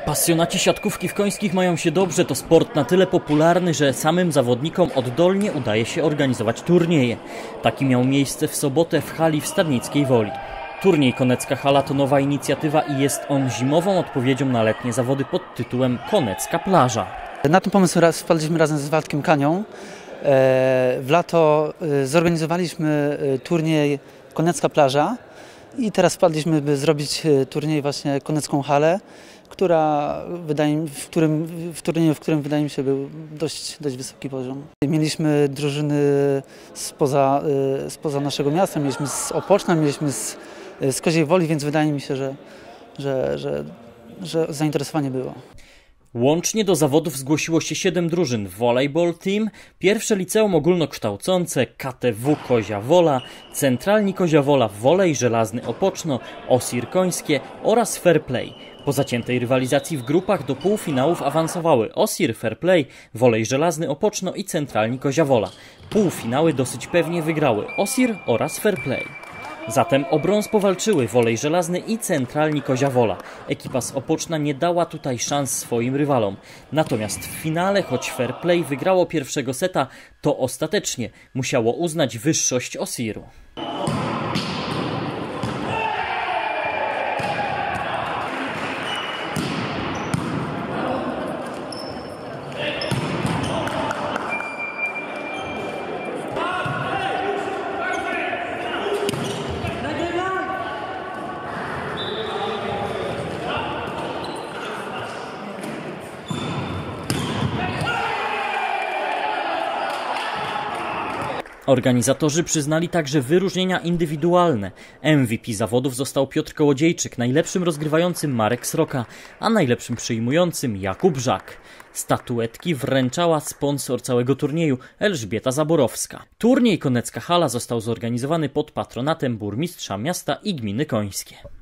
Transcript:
Pasjonaci siatkówki w Końskich mają się dobrze. To sport na tyle popularny, że samym zawodnikom oddolnie udaje się organizować turnieje. Taki miał miejsce w sobotę w hali w Stadnickiej Woli. Turniej Konecka Hala to nowa inicjatywa i jest on zimową odpowiedzią na letnie zawody pod tytułem Konecka Plaża. Na ten pomysł wpadliśmy razem z Waldkiem Kanią. W lato zorganizowaliśmy turniej Konecka Plaża i teraz wpadliśmy, by zrobić turniej właśnie Konecką Halę, w którym wydaje mi się był dość wysoki poziom. Mieliśmy drużyny spoza naszego miasta, mieliśmy z Opoczna, mieliśmy z Koziej Woli, więc wydaje mi się, że zainteresowanie było. Łącznie do zawodów zgłosiło się 7 drużyn: Volleyball Team, pierwsze liceum ogólnokształcące, KTW Kozia Wola, Centralni Kozia Wola, Wolej Żelazny Opoczno, OSIR Końskie oraz Fair Play. Po zaciętej rywalizacji w grupach do półfinałów awansowały OSIR, Fair Play, Wolej Żelazny Opoczno i Centralni Kozia Wola. Półfinały dosyć pewnie wygrały OSIR oraz Fair Play. Zatem o brąz powalczyły Wolej Żelazny i Centralni Kozia Wola. Ekipa z Opoczna nie dała tutaj szans swoim rywalom. Natomiast w finale, choć Fair Play wygrało pierwszego seta, to ostatecznie musiało uznać wyższość OSIR-u. Organizatorzy przyznali także wyróżnienia indywidualne. MVP zawodów został Piotr Kołodziejczyk, najlepszym rozgrywającym Marek Sroka, a najlepszym przyjmującym Jakub Żak. Statuetki wręczała sponsor całego turnieju Elżbieta Zaborowska. Turniej Konecka Hala został zorganizowany pod patronatem burmistrza miasta i gminy Końskie.